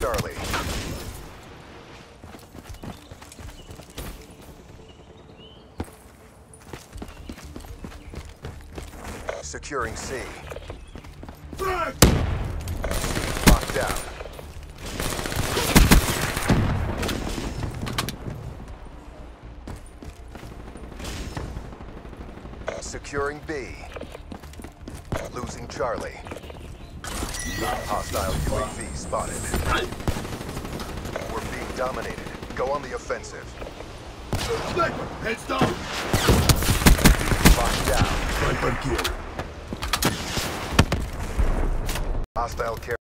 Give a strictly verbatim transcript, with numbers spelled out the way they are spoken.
Charlie. Securing C. Frag! Locked down. Securing B. Losing Charlie. Hostile U A V spotted. We're being dominated. Go on the offensive. Sniper! Heads down! Locked down. Sniper kill. Hostile care.